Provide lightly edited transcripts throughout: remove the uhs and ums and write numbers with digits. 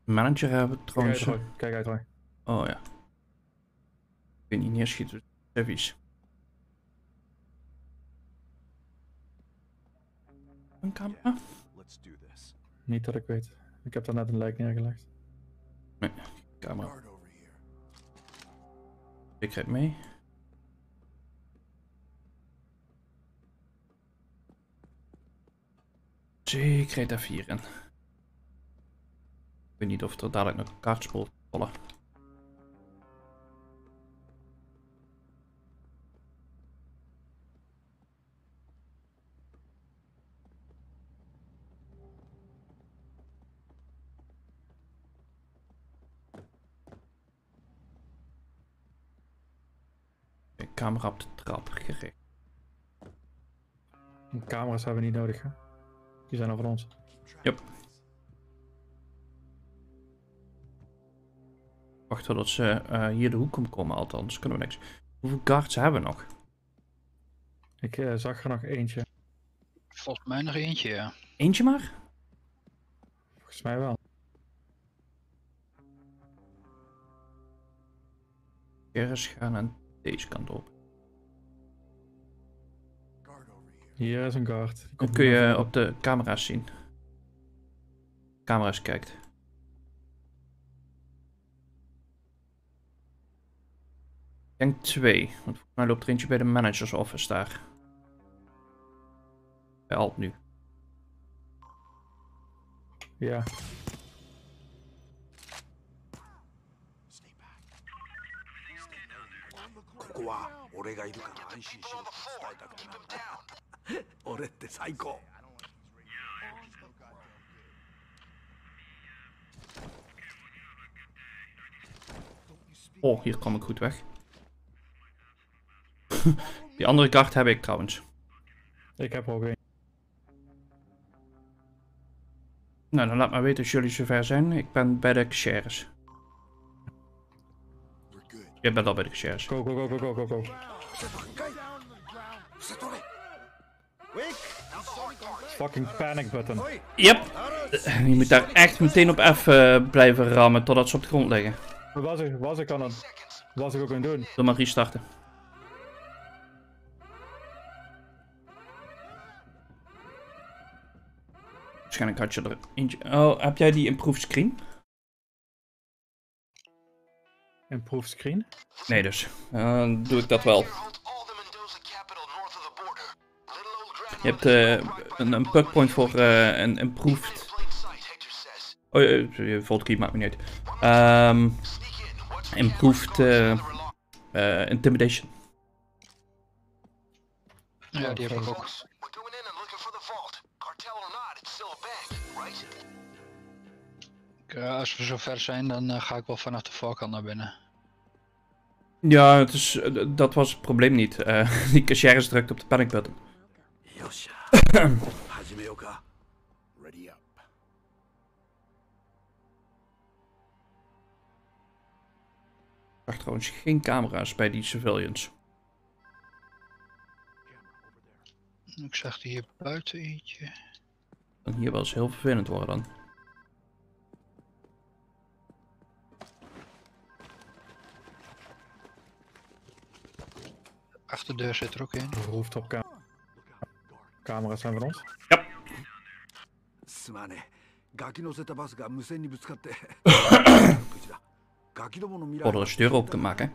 Manager hebben trouwens. Kijk uit, Roy. Oh ja. Ik weet niet neerschieten. Service. Een camera? Niet dat ik weet. Ik heb daar net een lijk neergelegd. Nee, camera. Ik rijd mee. Ik rijd daar 4 in. Ik weet niet of er dadelijk nog een kaartspel vallen. Camera op de trap gericht. Camera's hebben we niet nodig, hè? Die zijn al van ons. Yep. Wacht totdat ze hier de hoek komen, althans kunnen we niks. Hoeveel guards hebben we nog? Ik zag er nog eentje. Volgens mij nog eentje, ja. Eentje maar? Volgens mij wel. Gerris gaan aan deze kant op. Hier is een guard. Dat kun je op de camera's zien. Camera's kijkt. Ik denk 2, want volgens mij loopt er eentje bij de managers office daar. Bij Alt nu. Ja. Oh, hier kom ik goed weg. Die andere kaart heb ik trouwens. Ik heb er ook een. Nou, dan laat maar weten als jullie zover zijn. Ik ben bij de cashiers. Je bent al bij de cashiers. Go, go, go, go, go, go, go. Fucking panic button. Yep. Je moet daar echt meteen op F blijven rammen totdat ze op de grond liggen. Was ik aan het... Was ik ook aan het doen? Doe maar restarten. Waarschijnlijk had je er eentje... Oh, heb jij die improved screen? Improve screen? Nee dus. Dan doe ik dat wel. Je hebt een bugpoint voor een improved... Oh, je volt key maakt me niet uit. Improved intimidation. Ja, die heb ik ook. Als we zover zijn, dan ga ik wel vanaf de voorkant naar binnen. Ja, het is, dat was het probleem niet. Die cashier drukt op de panic button. Ik zag trouwens geen camera's bij die civilians. Ik zag er hier buiten eentje. Kan hier wel eens heel vervelend worden dan. Achterdeur zit er ook in. Rooftop camera's zijn van ons. Ja. Oh, er is deur open te maken.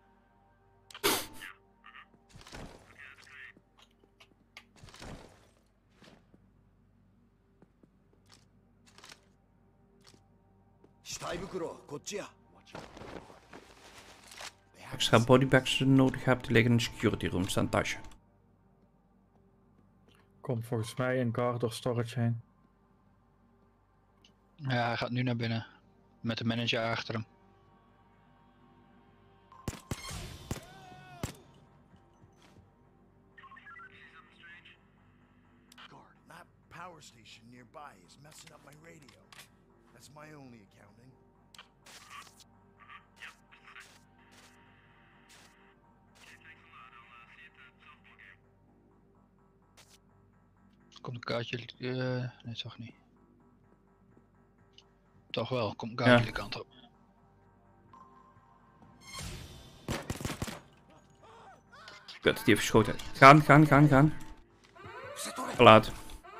Extra bodybags nodig hebt, die liggen in de security room, staan tasje. Komt volgens mij een guard door storage heen. Ja, hij gaat nu naar binnen. Met de manager achter hem. That power station nearby is messing up my radio. That's my only accounting. Komt een kaartje. Nee, toch niet. toch wel. Komt Guy de kant op. Kut, die heeft geschoten. Gaan. Te laat.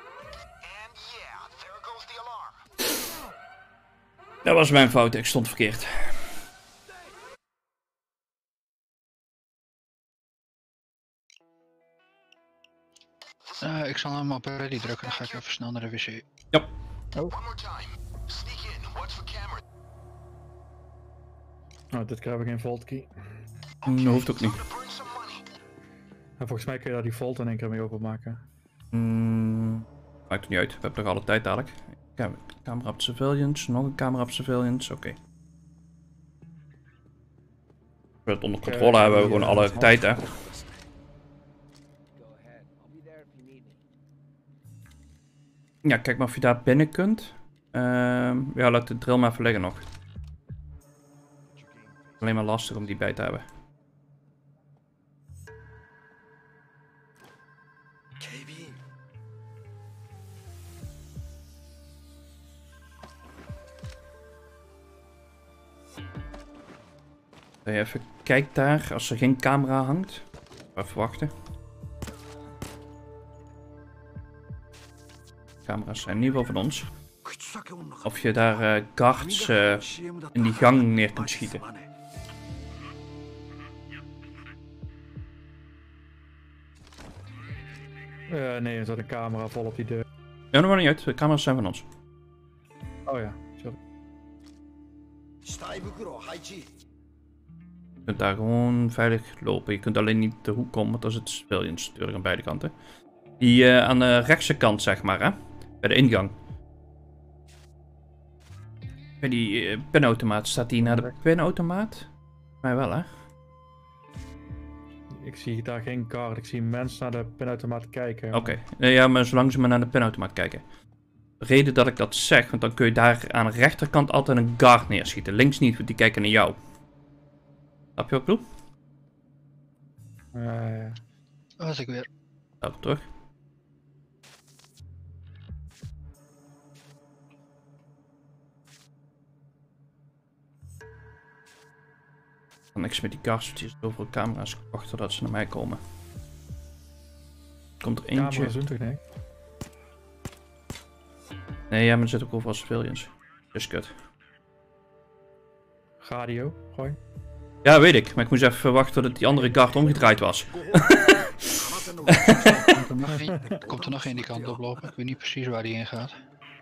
Dat was mijn fout, ik stond verkeerd. Ik zal hem op ready drukken, dan ga ik even snel naar de wc. Ja. Oh, dit krijgen we geen vault key. Hoeft ook niet. En volgens mij kun je daar die vault in één keer mee openmaken. Maakt het niet uit, we hebben toch alle tijd dadelijk. Camera op surveillance, nog een camera op surveillance, oké. We het onder controle hebben we gewoon alle tijd, hè. Ja, kijk maar of je daar binnen kunt. Ja, laat de drill maar even liggen nog. Alleen maar lastig om die bij te hebben. Even kijk daar, als er geen camera hangt. Even wachten. Camera's zijn in ieder geval van ons. Of je daar guards in die gang neer kunt schieten. Nee, er zat een camera vol op die deur. Ja, dat maakt niet uit, de camera's zijn van ons. Oh ja, sorry. Je kunt daar gewoon veilig lopen. Je kunt alleen niet de hoek komen, want dan zit civilians natuurlijk aan beide kanten. Die aan de rechtse kant, zeg maar, hè? Bij de ingang. Bij die pinautomaat. Staat die naar de pinautomaat? Mij wel, hè? Ik zie daar geen guard, ik zie mensen naar de pinautomaat kijken. Oké. Ja, maar zolang ze maar naar de pinautomaat kijken. De reden dat ik dat zeg, want dan kun je daar aan de rechterkant altijd een guard neerschieten. Links niet, want die kijken naar jou. Snap je wat ik bedoel? Was ik weer. Stap terug. Dan niks met die guards, die zitten overal camera's wachten totdat ze naar mij komen. Komt er eentje. Camera's doen toch niet? Nee, ja, maar er zit ook overal civilians. Dus kut. Radio, gooi. Ja, weet ik. Maar ik moest even wachten totdat die andere guard omgedraaid was. Komt er nog één die kant oplopen? Ik weet niet precies waar die in gaat.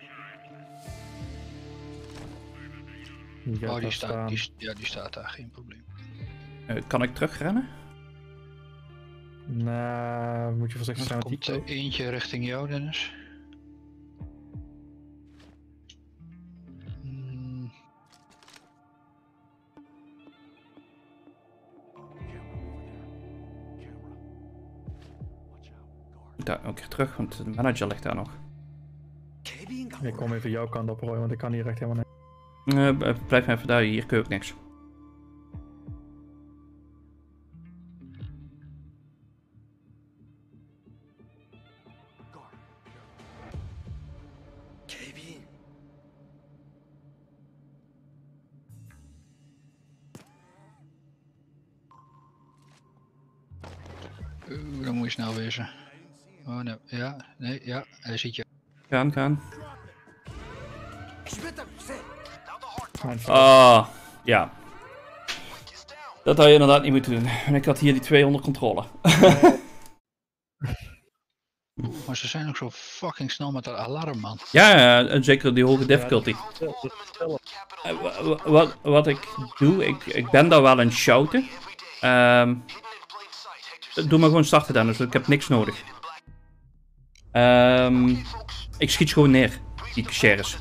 Die gaat Oh, daar die staan. staat, die staat daar, geen probleem. Kan ik terugrennen? Nou, moet je voorzichtig Er zijn met komt die er eentje richting jou, Dennis. Daar ook keer terug, want de manager ligt daar nog. Ik kom even jouw kant op, Roy, want ik kan hier echt helemaal niet. Blijf maar even daar, hier kun je ook niks. Dan moet je snel wezen. Oh nee, ja, nee, ja, hij ziet je. Gaan. Mensen- Ah, ja. Dat had je inderdaad niet moeten doen. En ik had hier die twee onder controle. Maar ze zijn ook zo fucking snel met dat alarm, man. Ja, en zeker die hoge difficulty. Wat ik doe, ik ben daar wel aan het shouten. Doe maar gewoon starten dan, dus ik heb niks nodig. Ik schiet gewoon neer, die sheriffs.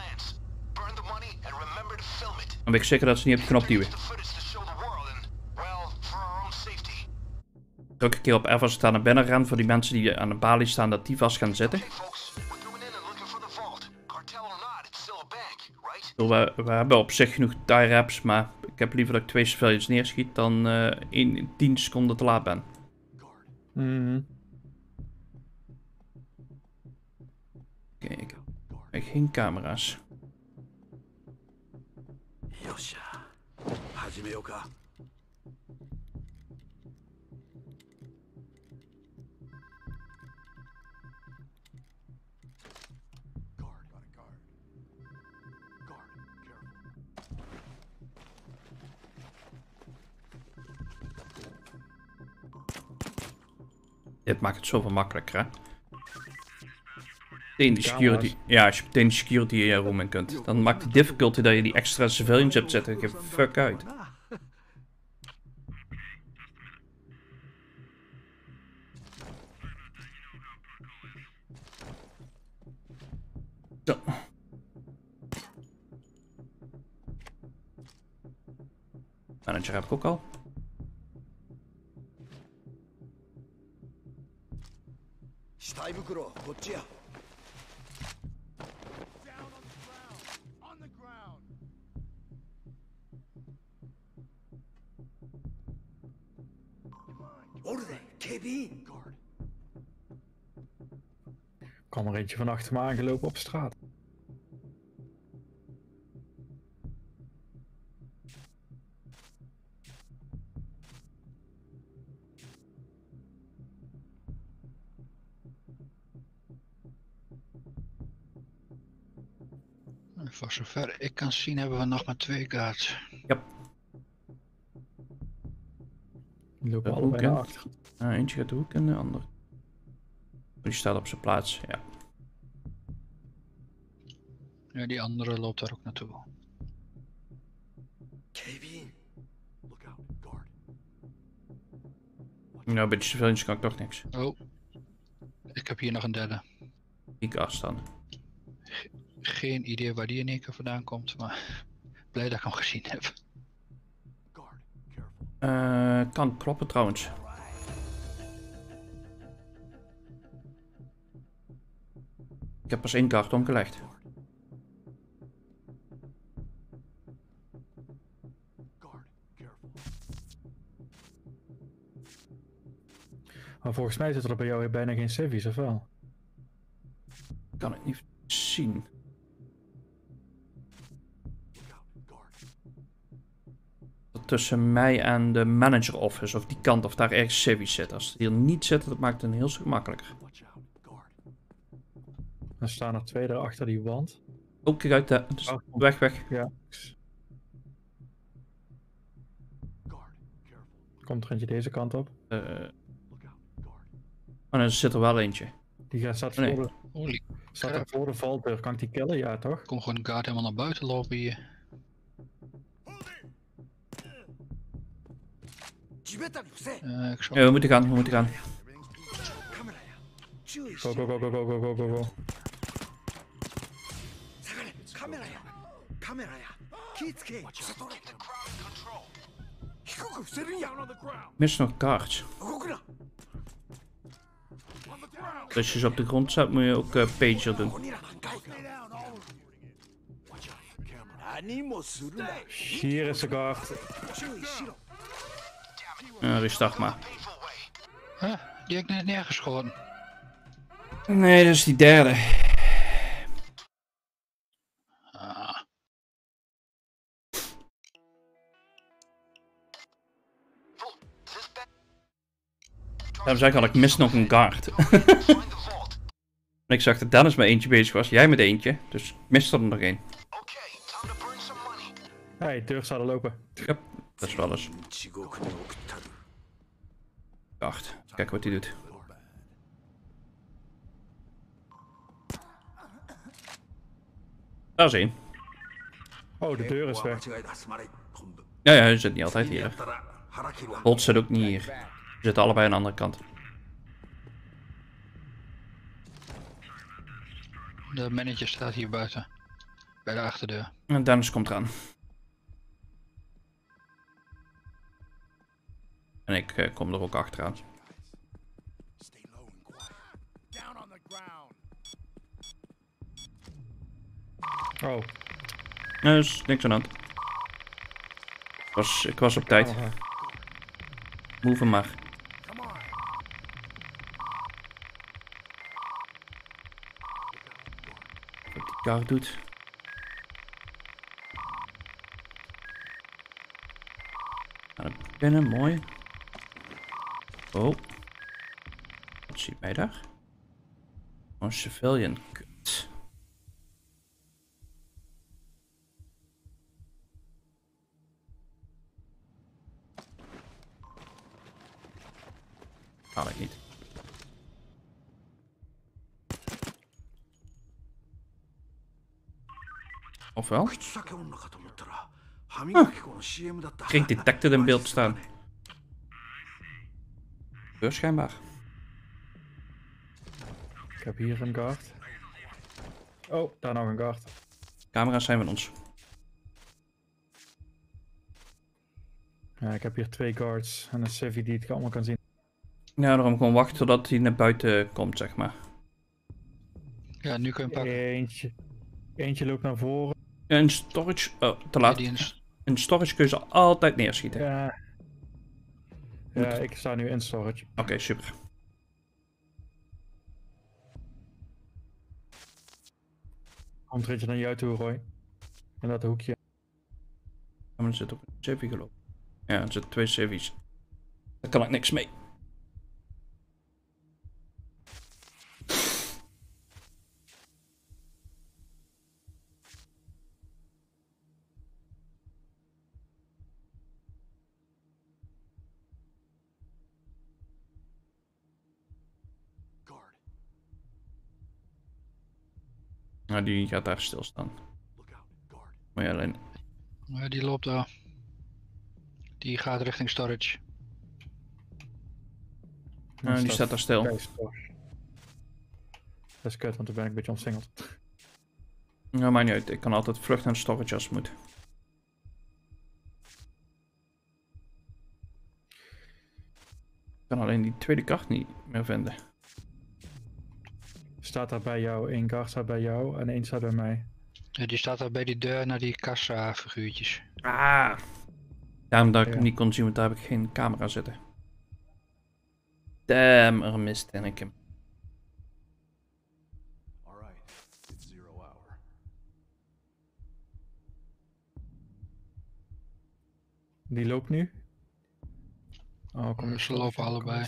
Dan ben ik zeker dat ze niet op de knop duwen. Elke keer op F als ik daar naar binnen ren voor die mensen die aan de balie staan, dat die vast gaan zitten. We hebben op zich genoeg tie-wraps, maar ik heb liever dat ik 2 civilians neerschiet dan 10 seconden te laat ben. Kijk, geen camera's. っしゃ始めようか Dit maakt het zoveel makkelijker, hè? Meteen die security. Ja, als je meteen de security room in kunt. Dan maakt de difficulty dat je die extra civilians hebt zetten. Geef fuck uit. Zo. Manager heb ik ook al. Er kwam er eentje van achter me aangelopen op straat. Voor zover ik kan zien hebben we nog maar 2 guards. Ja. Die lopen De allebei hoek naar in. achter. Eentje gaat de hoek en de ander. Die staat op zijn plaats, ja. Ja, die andere loopt daar ook naartoe. Nou, bij de civilians kan ik toch niks. Oh, ik heb hier nog een derde. Die kast dan. Geen idee waar die in één keer vandaan komt, maar blij dat ik hem gezien heb. Kan kloppen trouwens. Ik heb pas 1 kaart omgelegd. Maar volgens mij zit er bij jou bijna geen civies, of wel? Kan het niet zien. Tussen mij en de manager office, of die kant, of daar ergens civies zit. Als het hier niet zit, dat maakt het een heel stuk makkelijker. Dan staan er 2 achter die wand. Oh, kijk uit, dus weg, weg. Ja. Komt er eentje deze kant op. Oh, er zit er wel eentje. Die staat Nee. voor de, Holy, staat er voor de valdeur. Kan ik die killen? Ja, toch? ik kom gewoon een guard helemaal naar buiten lopen hier. Ik zal... Ja, we moeten gaan, we moeten gaan. Go, go, go, go, go, go, go, go, go. Mis nog kaarts. Als je ze op de grond zet, moet je ook pager doen. Hier is de guard. Restart maar. Huh? Die heb ik net neergeschoten. Nee, dat is die derde. Ah, Daarom zeg ik al, ik mis nog een guard. En ik zag dat Dennis met eentje bezig was, jij met eentje. Dus ik miste er nog één. Hey, deur staat er lopen. Ja, dat is wel eens. Guard. Kijk wat hij doet. Daar is één. Oh, de deur is weg. Ja, hij zit niet altijd hier. Holt zit ook niet hier. Ze zitten allebei aan de andere kant. de manager staat hier buiten. Bij de achterdeur. En Dennis komt eraan. En ik kom er ook achteraan. Stay low and quiet. Down on the ground. Oh. Nee, er is niks aan de hand. Ik was op tijd. Move hem maar. Come on. Wat die kaart doet. Gaan we binnen, mooi. Oh. Wat ziet mij daar? Een civilian. Kut. Haal ik niet. Ofwel? Kreeg detected in beeld staan. Deur schijnbaar. Ik heb hier een guard. Oh, daar nog een guard. Camera's zijn van ons. Ja, ik heb hier 2 guards en een civvy die het allemaal kan zien. Ja, daarom gewoon wachten totdat hij naar buiten komt, zeg maar. Ja, nu kun je hem pakken. Eentje loopt naar voren. In storage... Oh, te laat. In storage kun je ze altijd neerschieten. Ja. Ja, ik sta nu in storage. Oké, super. Komt er eentje naar jou toe, Roy. In dat hoekje. Maar er zit ook een civvy gelopen. Ja, er zitten 2 civvies. Daar kan ik niks mee. Nou, die gaat daar stilstaan. Maar ja, alleen... Ja, die loopt daar. Die gaat richting storage. Nou, die staat daar stil. Dat is kut, want dan ben ik een beetje omsingeld. Nou, maakt niet uit. Ik kan altijd vlucht naar de storage als het moet. Ik kan alleen die tweede kaart niet meer vinden. Staat daar bij jou, 1 guard staat bij jou en 1 staat bij mij. Ja, die staat daar bij die deur naar die kassa figuurtjes. Ah! Daarom dat ik hem niet kon zien, want daar heb ik geen camera zitten. Damn, er miste ik hem. Die loopt nu. Oh, kom Ze lopen allebei.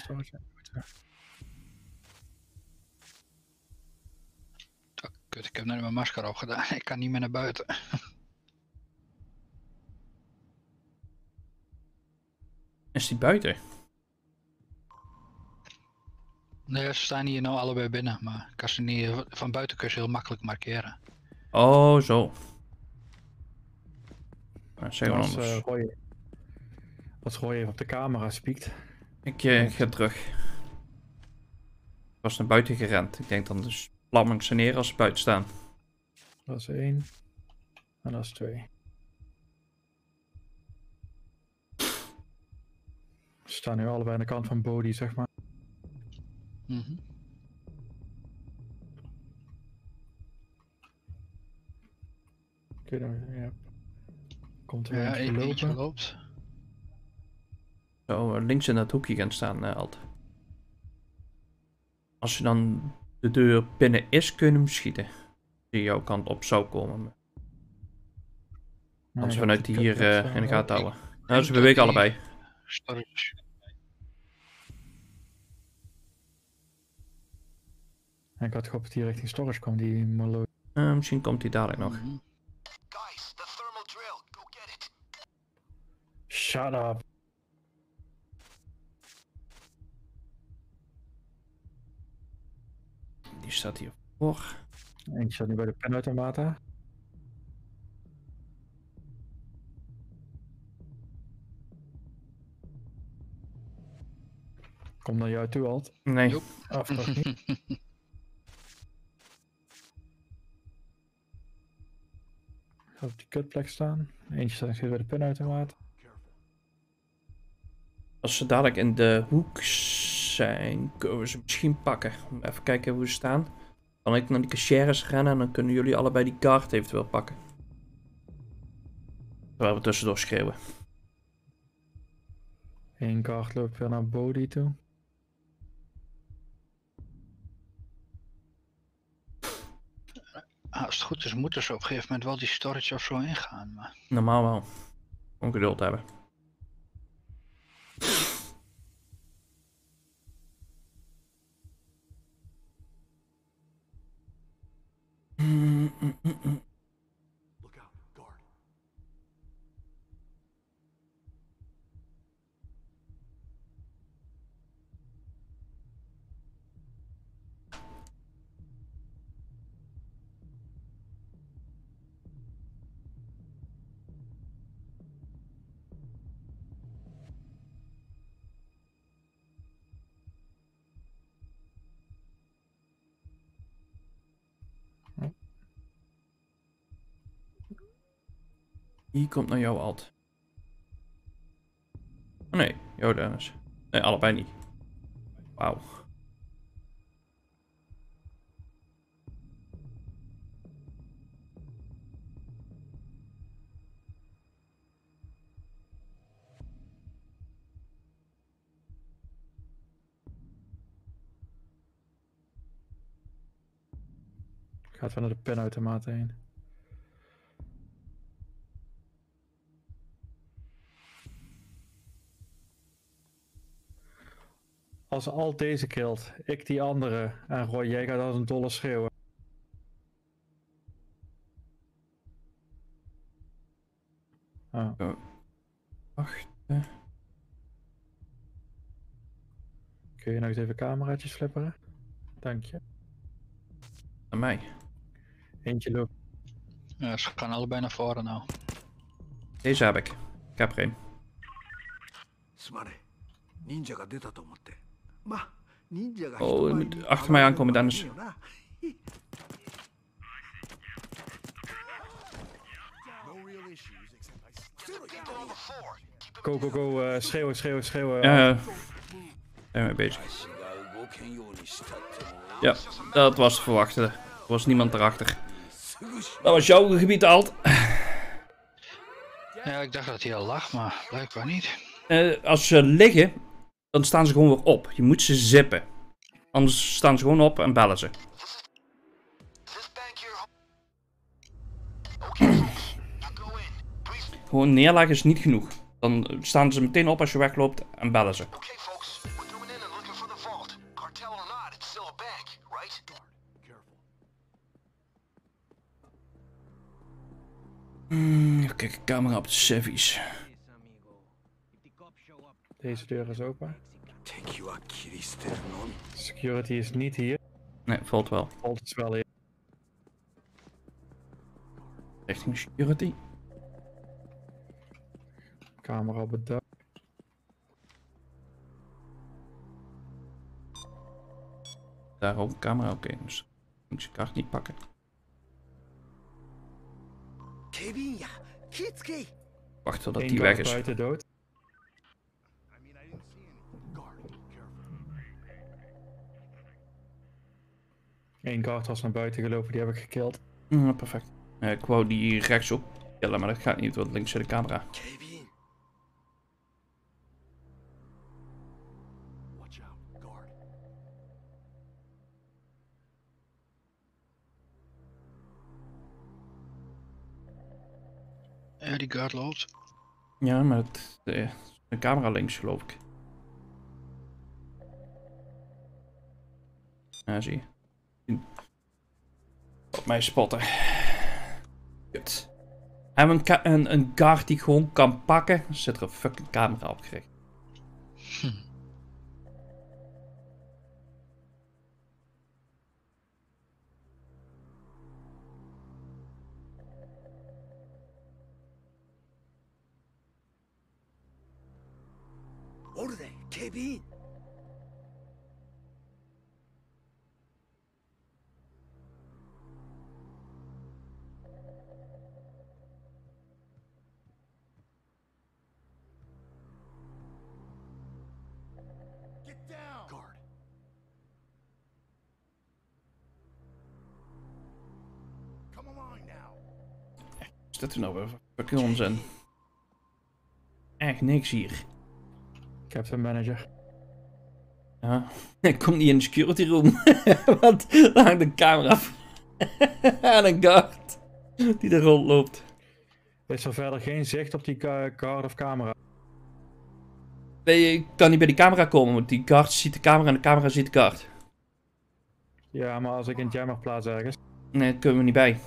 Oh, kut, ik heb net mijn masker opgedaan. Ik kan niet meer naar buiten. Is die buiten? Nee, ze staan hier nou allebei binnen, maar ik kan ze niet, van buiten kun je ze heel makkelijk markeren. Oh, zo. Nou, zeg maar anders. Als Roy even op de camera spiekt. Ik ga terug. Ik was naar buiten gerend. Ik denk dan dus plam ik ze neer als ze buiten staan. Dat is 1. En dat is 2. Ze staan nu allebei aan de kant van Bodhi, zeg maar. Oké, dan ja. Komt er Ja, eentje eentje lopen. loopt. Zo links in dat hoekje gaan staan, Alt. Als je dan de deur binnen is, kun je hem schieten. Die jouw kant op zou komen. Als we vanuit hier in de gaten houden. Nou, ze bewegen allebei. Storage. En ik had gehoopt dat hij richting storage kwam, die Malo. Misschien komt hij dadelijk nog. Shut up. Die staat hier voor. Eentje staat nu bij de pinautomaten. Kom naar jou toe, Alt. Nee. Of toch niet? Gaat op die kutplek staan. Eentje staat bij de pinautomaat. Als ze dadelijk in de hoek zijn, kunnen we ze misschien pakken. Even kijken hoe ze staan. Dan ik naar die cashiers rennen en dan kunnen jullie allebei die kaart eventueel pakken. Terwijl we tussendoor schreeuwen. Eén kaart loopt weer naar Bodhi toe. Als het goed is, moeten ze op een gegeven moment wel die storage of zo ingaan. Maar... Normaal wel. Ongeduld hebben. Look out, guard. Die komt naar jouw alt. Oh nee, jouw Dennis. Nee, allebei niet. Wauw. Gaat wel naar de pinautomaat heen. Als Alt deze killt, ik die andere en Roy, jij gaat als een dolle schreeuwen. Oh. Wacht. Kun je nog eens even cameraatjes flipperen? Dank je. Aan mij. Eentje loopt. Ja, ze gaan allebei naar voren nou. Deze heb ik. Ik heb er een. すまねえ。忍者が出たと思って。まあ、忍者が Oh, je 人前 moet に achter mij aankomen, 現れ Dennis. るよな。No real issues except I still get on the floor. Go, go, go. Schreeuwen, schreeuwen, schreeuwen. Ja, zijn we bezig. Ja, dat was te verwachten. Er was niemand erachter. Dat was jouw gebied, Alt. Ja, ik dacht dat hij al lag, maar blijkbaar niet. Als ze liggen, dan staan ze gewoon weer op. Je moet ze zippen. Anders staan ze gewoon op en bellen ze. Gewoon neerleggen is niet genoeg. Dan staan ze meteen op als je wegloopt en bellen ze. Even kijken, camera op de Chevys. Deze deur is open. Security is niet hier. Nee, valt wel. Alt is wel hier. Richting security. Camera op het dak. Daar ook camera, oké. Dus ik moet zijn kaart niet pakken. Wacht totdat Eén die weg guard is. buiten dood. Eén guard was naar buiten gelopen, die heb ik gekild. Perfect. Ik wou die rechtsop killen, maar dat gaat niet, want links zit de camera. Watch out, guard. Ja, die guard loopt. Ja, maar de camera links geloof ik. Ja, zie je. Op mij spotten. Kut. Hebben we een guard die gewoon kan pakken? Dan zit er een fucking camera opgericht. Orde, Kevin. Get down. Guard. Come along now. Wat is dit nou weer? Fucking onzin. Echt niks hier. Captain Manager. Ja. Ik kom niet in de security room. Want daar hangt een camera en een guard die er rondloopt. Is er verder geen zicht op die guard of camera? Nee, ik kan niet bij die camera komen, want die guard ziet de camera en de camera ziet de guard. Ja, maar als ik in jammer plaats ergens. Nee, daar kunnen we niet bij.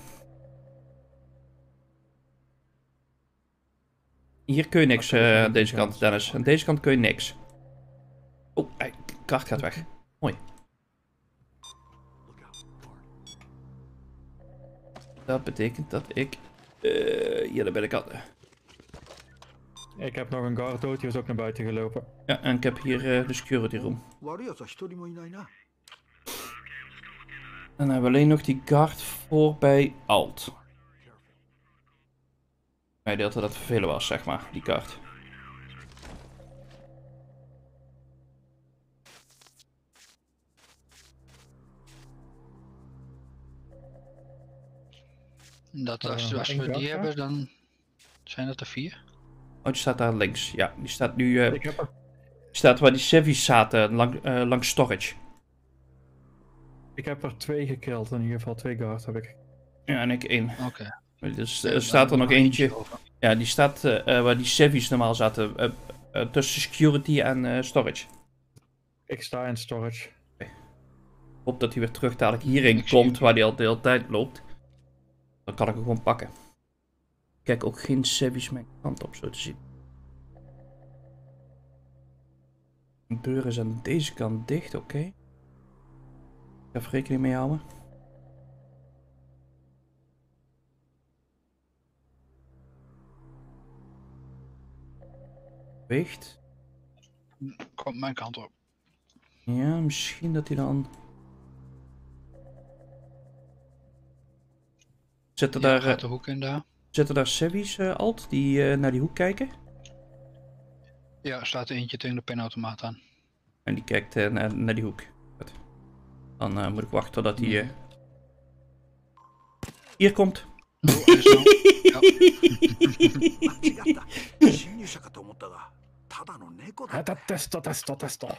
Hier kun je niks aan deze kant, Dennis. Aan deze kant kun je niks. Oh, de kaart gaat weg. Mooi. Dat betekent dat ik... hier, daar ben ik al. Ik heb nog een guard dood, die is ook naar buiten gelopen. Ja, en ik heb hier de security room. 悪い奴は一人もいないな。 En dan hebben we alleen nog die guard voor bij Alt. Hij deelt dat het vervelen was, zeg maar, die guard. Dat als we die hebben, dan zijn dat er 4. Oh, die staat daar links. Ja, die staat nu... Ik heb er, staat waar die civvies zaten, langs storage. ik heb er 2 gekild, in ieder geval 2 guards heb ik. Ja, en ik 1. Oké. Dus er staat er nog eentje. Ja, die staat waar die civvies normaal zaten. Tussen security en storage. Ik sta in storage. Ik hoop dat hij weer terug dadelijk hierin Ik zie komt, hem. waar hij al de hele tijd loopt. Dan kan ik hem gewoon pakken. Kijk, ook geen civvies mijn kant op, zo te zien. De deur is aan deze kant dicht, oké. Ik ga even rekening mee houden. Weegt. Komt mijn kant op. Ja, misschien dat hij dan... Zitten Ja, daar, gaat de hoek in daar. zitten daar civvies, Alt, die naar die hoek kijken? Ja, er staat eentje tegen de pinautomaat aan. En die kijkt naar die hoek. Goed. Dan moet ik wachten totdat hij hier komt. Oh, hij is nou- ja. 違った。侵入者かと思ったが、ただの猫だ。 Testo.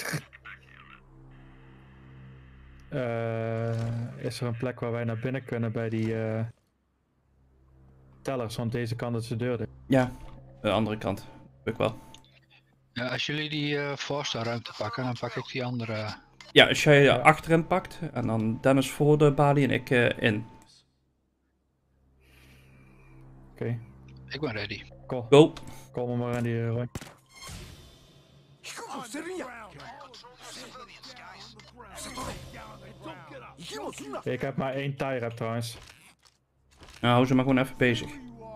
Is er een plek waar wij naar binnen kunnen bij die tellers? Want deze kant is de deur dicht. Ja, de andere kant. Doe ik wel. Ja, als jullie die voorstelruimte pakken, dan pak ik die andere. Ja, als jij achterin pakt en dan Dennis voor de balie en ik in. Oké, Ik ben ready. Go. kom er maar in die rond. 引くぞ、セルンや。行きもすんな。 Ik heb maar 1 tie rap trouwens. Nou, hou ze maar gewoon even bezig.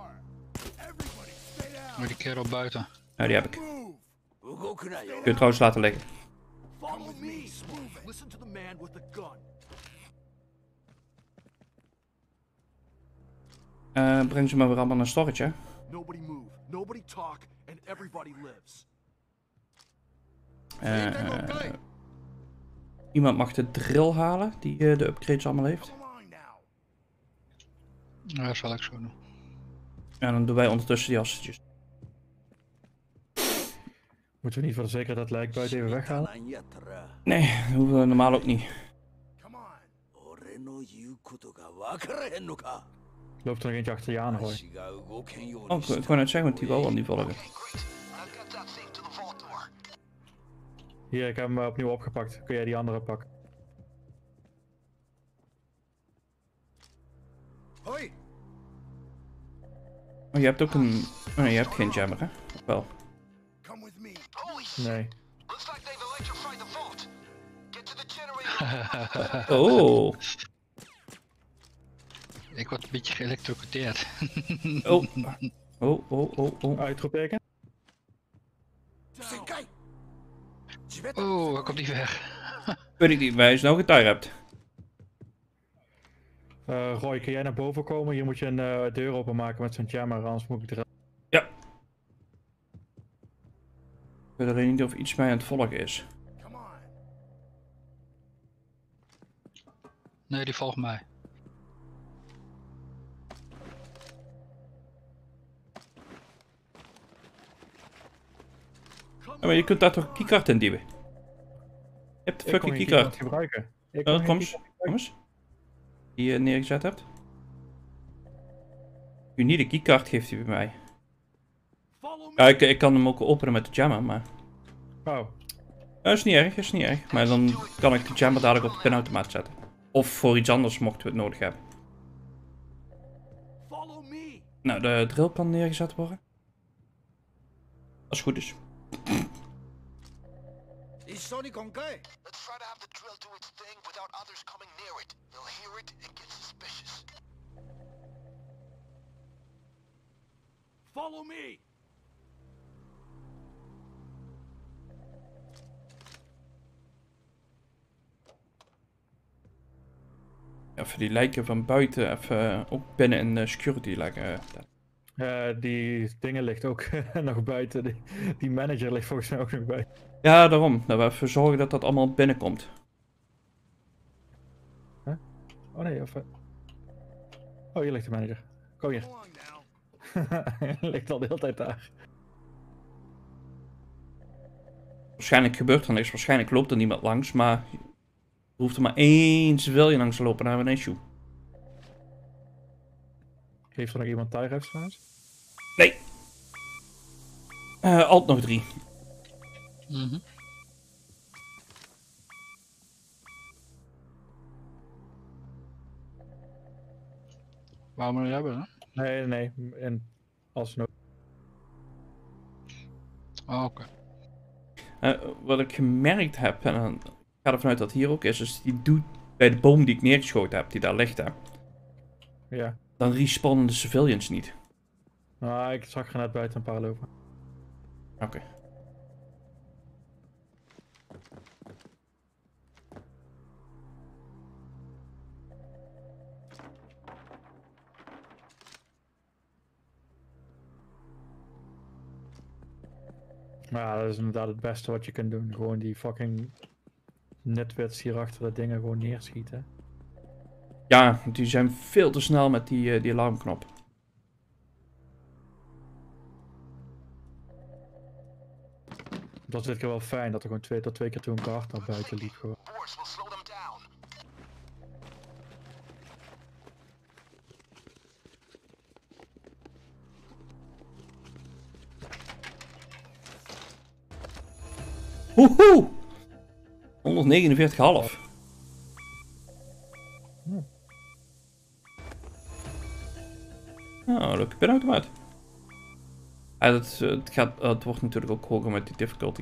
Maar die kerel buiten. Nou, die heb ik. 動くなよ。 Kun je trouwens laten liggen. Follow me. Listen to the man with the gun. Breng ze maar weer allemaal naar storage, hè? Nobody move. Nobody talk, and everybody lives. Iemand mag de drill halen, die de upgrades allemaal heeft. Come on now. Ja, dat zal ik zo doen. En dan doen wij ondertussen die assetjes. Moeten we niet voor de zekerheid dat lijk buiten even weghalen? なんやったら、 Nee, dat hoeven we normaal ook niet. Come on. 俺の言うことが分からへんのか。 Loopt er nog eentje achter je aan, Roy. 足が動けんよう Oh, に ik し wou net zeggen, want die wil wel niet volgen. Great. I've got that thing to the vault door. Hier, ik heb hem opnieuw opgepakt. Kun jij die andere pakken? Hoi. Oh, je hebt ook een... Oh, nee, je hebt geen jammer, hè? Of wel? Come with me. Nee. Looks like they've electrified the vault. Get to the generator. Oh. Ik word een beetje geëlectrocuteerd. Oh. Oh. Uitroepteken? Senkai. Oh, hij komt niet weg. Weet ik niet, maar hij is nou getired. Roy, kun jij naar boven komen? Hier moet je een deur openmaken met zo'n jammer, anders moet ik eruit. Ja. Ik weet alleen niet of iets mij aan het volgen is. Come on. Nee, die volgt mij. Ja, maar je kunt daar toch een keycard in duwen? Je hebt de Ik kon fucking geen keycard. gebruiken. Ik kon geen Kom eens. keycard Kom eens. Die je neergezet hebt. Je niet de keycard geeft hij bij mij. Follow me. Ja, ik kan hem ook openen met de jammer, maar... Oh, Dat is niet erg, is niet erg. Maar dan kan ik de jammer dadelijk op de pinautomaat zetten. Of voor iets anders mochten we het nodig hebben. Nou, de drill kan neergezet worden. Als het goed is. Is Sonic on guy? Let's try to have the drill do its thing without others coming near it. They'll hear it and get suspicious. Follow me. Even die lijken van buiten even ook binnen in security leggen. Die dingen ligt ook nog buiten. Die manager ligt volgens mij ook nog buiten. Ja, daarom. Dat we even zorgen dat dat allemaal binnenkomt. Oh nee, of... Oh, hier ligt de manager. Kom hier. Go on now. Hij ligt al de hele tijd daar. Waarschijnlijk gebeurt er niks. Waarschijnlijk loopt er niemand langs. Maar er hoeft er maar één civilian langs te lopen. Dan hebben we een issue. Heeft er nog iemand tuigrefs trouwens? Nee. Alt nog 3. Waarom moet je hebben dan? Nee. En alsnog. Oh, oké. Wat ik gemerkt heb, en dan ga ervan uit dat hier ook is, dus die doet bij de boom die ik neergeschoten heb, die daar ligt, hè, Ja. dan respawnen de civilians niet. Nou, ik zag er net buiten een paar lopen. Oké. Maar ja, dat is inderdaad het beste wat je kunt doen. Gewoon die fucking netwits hier achter de dingen gewoon neerschieten. Ja, die zijn veel te snel met die alarmknop. Dat is dit keer wel fijn dat er gewoon twee keer toe een kaart naar buiten liep gewoon. Force will slow them down. Woehoe! 149,5. Nou, leuke pinautomaat. Het wordt natuurlijk ook hoger met die difficulty.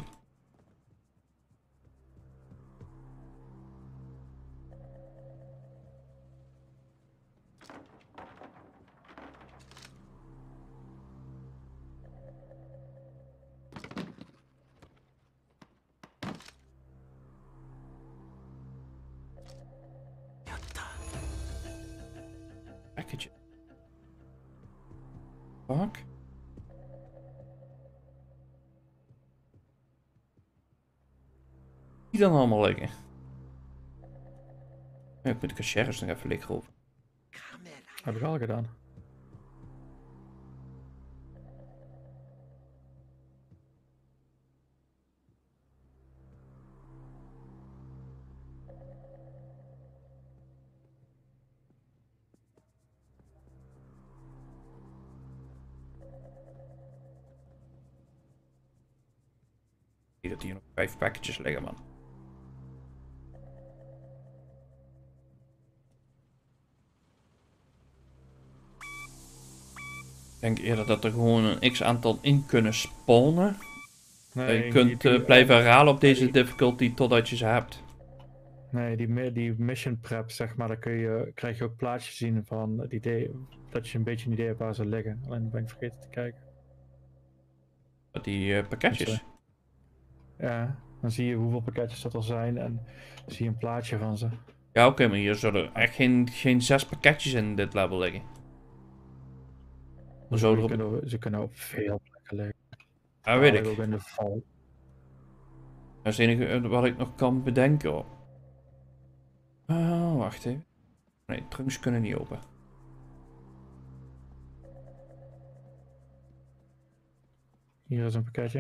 Package. Fuck. Die dan allemaal liggen. Ja, ik moet de cashiers nog even liggen over. Heb ik al gedaan. Zie dat hier nog 5 packages liggen, man. Ik denk eerder dat er gewoon een x-aantal in kunnen spawnen. Nee, Je kunt blijven herhalen op deze difficulty totdat je ze hebt. Nee, die mission prep, zeg maar, daar krijg je ook plaatjes zien van het idee, dat je een beetje een idee hebt waar ze liggen. Alleen ben ik vergeten te kijken. Die pakketjes. Ja, dan zie je hoeveel pakketjes dat er zijn en zie je een plaatje van ze. Ja, oké, maar hier zullen echt geen 6 pakketjes in dit level liggen. Ze kunnen op veel plekken liggen. Ja, weet ik. Ook in de val. Dat is het enige wat ik nog kan bedenken. Hoor. Wacht even. Nee, trunks kunnen niet open. Hier is een pakketje.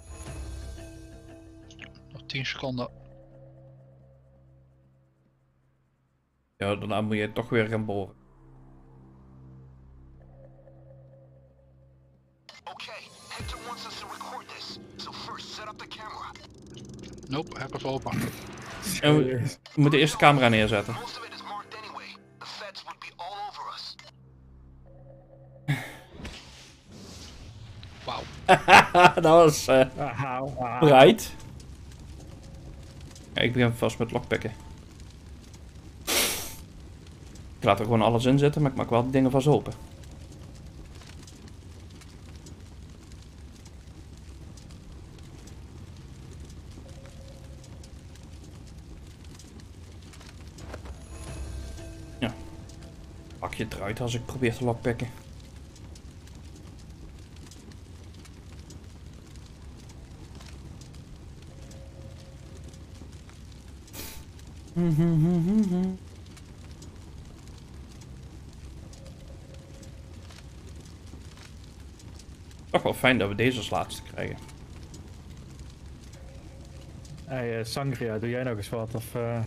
Nog 10 seconden. Ja, daarna moet je toch weer gaan boren. Okay, Hector wants us to record this. So first, set up the camera. Nope, heb het open. En we moeten eerst de camera neerzetten. Most of it is marked anyway. The feds would be all over us. Wauw. Dat was Aha. right. Ja, ik begin vast met lockpicken. Ik laat er gewoon alles in zitten, maar ik maak wel die dingen vast open. Ja. Pak je het eruit als ik probeer te lockpicken. Toch wel fijn dat we deze als laatste krijgen. Hey, Sangria, doe jij nog eens wat? Of,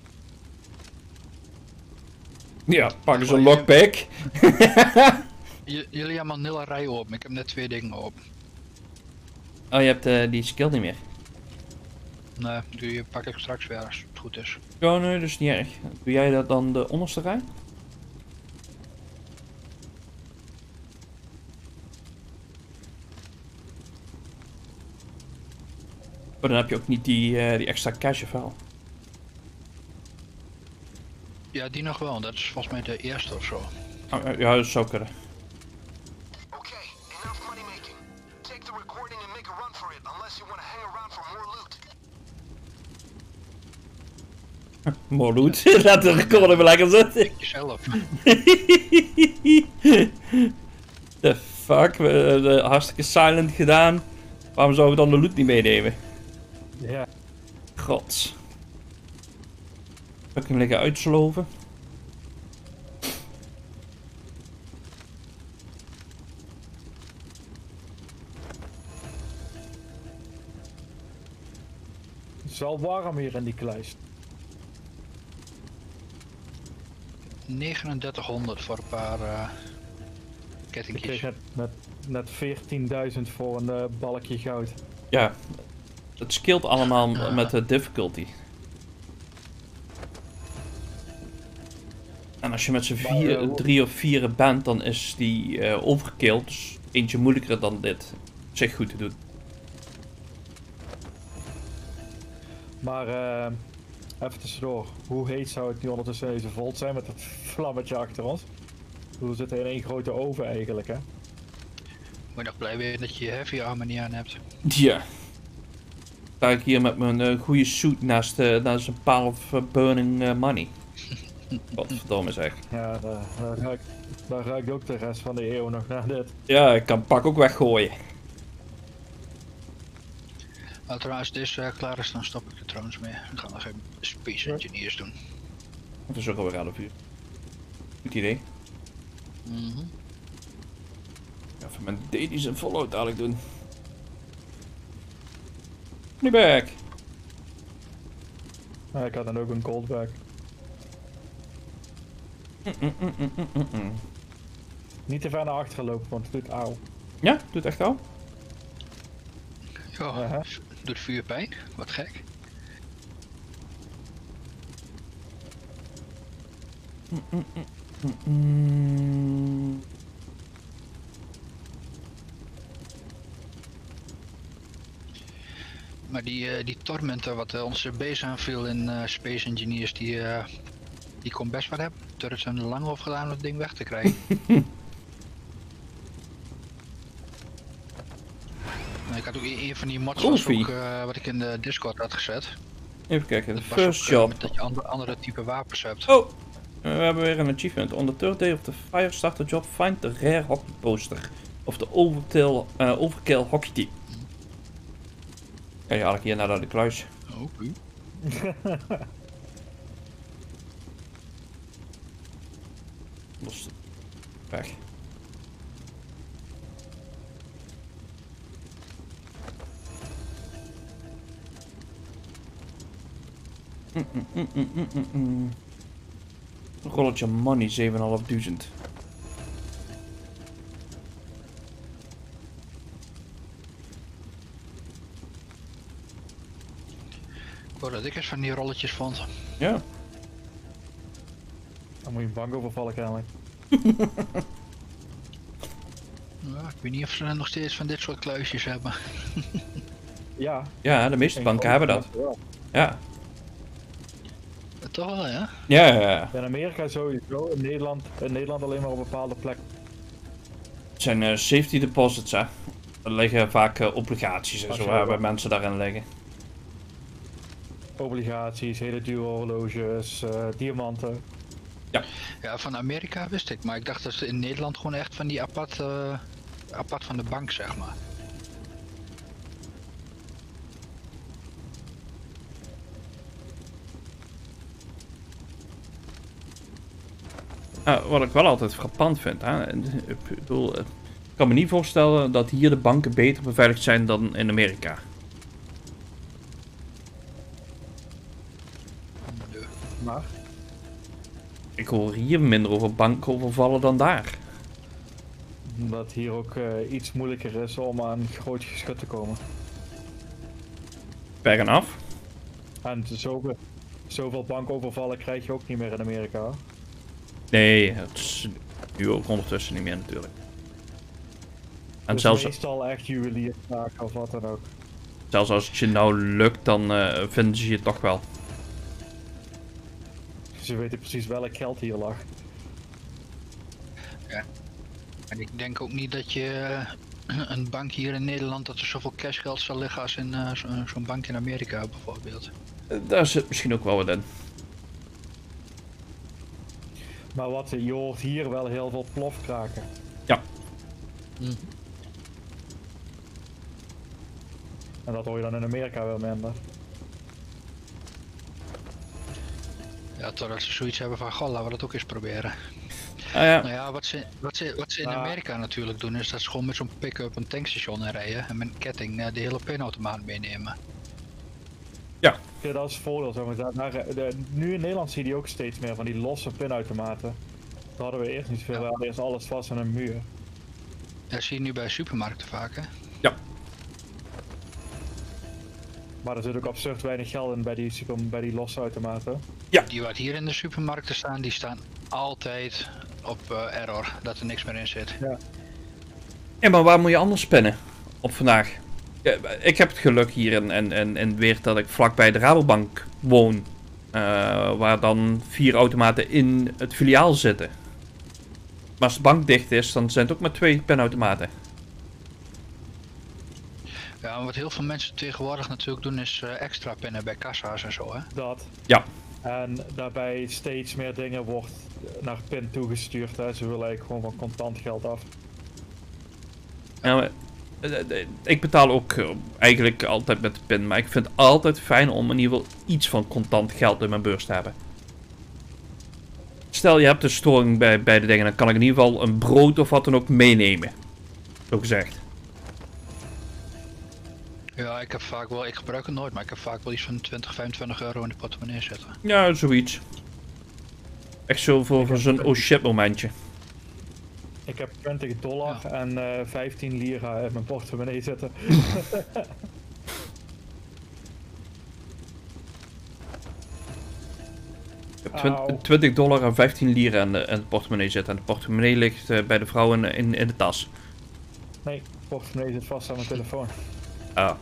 Ja, pak eens een lockpick. Jullie hebben al 0 rij open. Ik heb net 2 dingen open. Oh, je hebt die skill niet meer. Nee, die pak ik straks weer als het goed is. Oh nee, dat is niet erg. Doe jij dat dan de onderste rij? Oh, dan heb je ook niet die extra cash of wel? Ja, die nog wel. Dat is volgens mij de eerste of zo. Oh, ja, dat zou kunnen. Okay, enough money making. Take the recording and make a run for it, unless you want to hang around for more loot. More loot. Laat de recorder weer lekker zitten. Jezelf. The fuck? We hebben hartstikke silent gedaan. Waarom zouden we dan de loot niet meenemen? ja. Gods. Heb ik hem liggen uitsloven? Het is wel warm hier in die kluis. 3900 voor een paar Ik kettingjes. kreeg net 14.000 voor een balkje goud. Ja. Het scheelt allemaal met de difficulty. En als je met z'n 3 of 4 bent, dan is die overkill. Dus eentje moeilijker dan dit. Zich goed te doen. Maar even tussendoor, hoe heet zou het nu ondertussen deze volt zijn met dat vlammetje achter ons? We zitten in één grote oven eigenlijk, hè? Moet je nog blij zijn dat je heavy armor niet aan hebt. Ja. Sta ik hier met mijn goede suit naast een pile of burning money. Wat verdomme zeg. Ja, daar ruikt ook de rest van de eeuw nog naar dit. Ja, ik kan het pak ook weggooien. Als deze klaar is, dan stop ik er trouwens mee. Dan gaan we nog even Space Engineers doen. Het is ook alweer 11 uur. Goed idee. Even mijn daddies en Fallout dadelijk doen. Nu back. Ja, ik had dan ook een goldback. Niet te ver naar achteren lopen, want het doet auw. Ja, doet echt al. Ja, Aha. doet vuur pijn. Wat gek. Maar die Tormentor wat onze base aanviel in Space Engineers, die kon best wat hebben. Turrets hebben er lang over gedaan om het ding weg te krijgen. Nou, ik had ook een van die mods was ook, wat ik in de Discord had gezet. Even kijken, de Dat was first ook, job. met dat je andere type wapens hebt. Oh! We hebben weer een achievement. On the third day of the fire starter job, find the rare hockey poster. Of the overkill hockey team. Kan je eigenlijk hier naar de kluis. Oké. Los. Weg. Rolletje money, 7.500. Ik hoor dat ik eens van die rolletjes vond. Ja. Dan moet je een bank overvallen kennelijk. Ja, weet niet of ze nog steeds van dit soort kluisjes hebben. Ja. Ja, de meeste banken hebben dat. Wel. Ja. Toch wel, ja? Ja. In Amerika sowieso, in Nederland alleen maar op bepaalde plekken. Het zijn safety deposits, hè. Er liggen vaak obligaties en zo, waar mensen daarin liggen. Obligaties, hele dure horloges, diamanten. Ja, van Amerika wist ik, maar ik dacht dat ze in Nederland gewoon echt van die apart van de bank, zeg maar. Wat ik wel altijd frappant vind, hè. Ik bedoel, ik kan me niet voorstellen dat hier de banken beter beveiligd zijn dan in Amerika. Maar Ik hoor hier minder over bankovervallen dan daar. omdat het hier ook iets moeilijker is om aan groot geschut te komen. Fair enough. En zoveel bankovervallen krijg je ook niet meer in Amerika. Nee, het is nu ook ondertussen niet meer natuurlijk. En Dus zelfs meestal echt juwelierszaken of wat dan ook. als het je nou lukt, dan vinden ze je toch wel. Ze weten precies welk geld hier lag. En ik denk ook niet dat je een bank hier in Nederland, dat er zoveel cashgeld zal liggen als in zo'n bank in Amerika bijvoorbeeld. Daar zit misschien ook wel wat in. Maar je hoort hier wel heel veel plofkraken. Ja. En dat hoor je dan in Amerika wel minder. Ja, totdat ze zoiets hebben van, goh, laten we dat ook eens proberen. Ja. Nou ja, wat ze in Amerika natuurlijk doen, is dat ze gewoon met zo'n pick-up een tankstation rijden en met een ketting de hele pinautomaat meenemen. Ja, dat is het voordeel. Zeg maar. Nu in Nederland zie je ook steeds meer van die losse pinautomaten. Dat hadden we eerst niet veel. We hadden eerst alles vast aan een muur. Dat zie je nu bij supermarkten vaak, hè? Maar er zit ook absurd weinig geld in bij die losse automaten. Die wat hier in de supermarkten staan, die staan altijd op error, dat er niks meer in zit. Ja, maar waar moet je anders spinnen op vandaag? Ja, ik heb het geluk hier in Weert dat ik vlakbij de Rabobank woon. Waar dan 4 automaten in het filiaal zitten. Maar als de bank dicht is, dan zijn het ook maar 2 pinautomaten. Ja, en wat heel veel mensen tegenwoordig natuurlijk doen is extra pinnen bij kassa's en zo, hè? Dat. Ja. En daarbij steeds meer dingen wordt naar PIN toegestuurd. Hè. Ze willen eigenlijk gewoon van contant geld af. Ja, maar, ik betaal ook eigenlijk altijd met de pin. Maar ik vind het altijd fijn om in ieder geval iets van contant geld in mijn beurs te hebben. Stel je hebt een storing bij de dingen, dan kan ik in ieder geval een brood of wat dan ook meenemen. Zo gezegd. Ja, ik gebruik het nooit, maar ik heb vaak wel iets van 20, 25 euro in de portemonnee zitten. Ja, zoiets. Echt zo voor zo'n oh shit momentje. Ik heb $20 en 15 lira in mijn portemonnee zitten. Ik heb $20 en 15 lira in het portemonnee zitten. En de portemonnee ligt bij de vrouw in de tas. Nee, portemonnee zit vast aan mijn telefoon. Ah.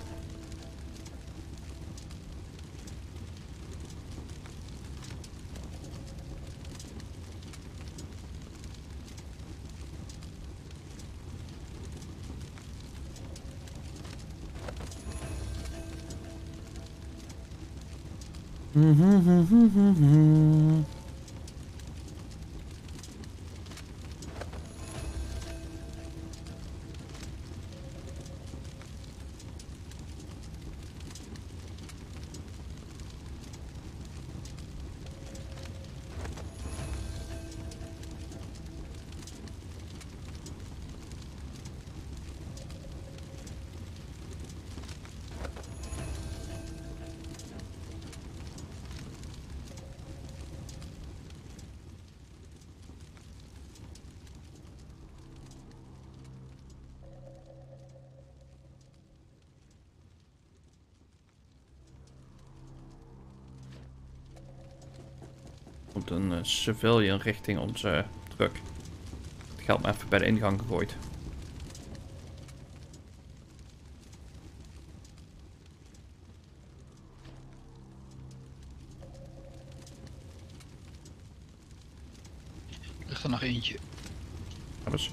Komt een civilian richting onze truck. Het geld maar even bij de ingang gegooid. ligt er nog eentje. Dat was...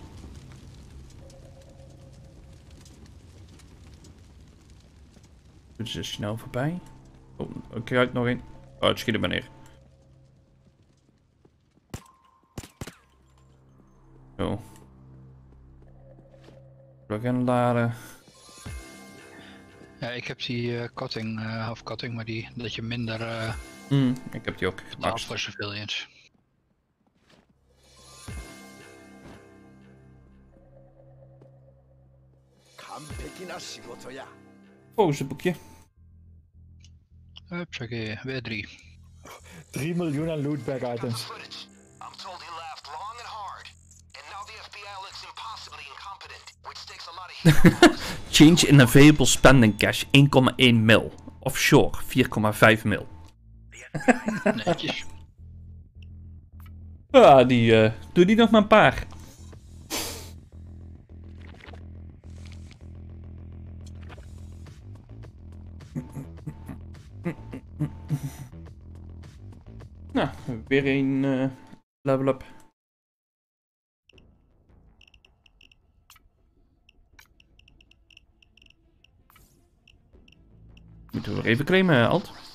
Doe ze snel voorbij. Oh, ik krijg nog één. Oh, het schiet er maar neer. Zo. Plug-in laden. Ja, ik heb die cutting, half cutting, maar die dat je minder Ik heb die ook betaalt gemaakt. voor civilians. Pozeboekje. Hupsakee, weer 3. 3 miljoen aan lootbag Got the items. footage. I'm told he laughed long and hard. And now the FBI looks impossibly incompetent, which takes a lot of heat off us. Change in available spending cash 1,1 mil. Offshore 4,5 mil. Netjes. Ah, doe die nog maar een paar. Nou, weer een level up. Moeten we weer even claimen, Alt.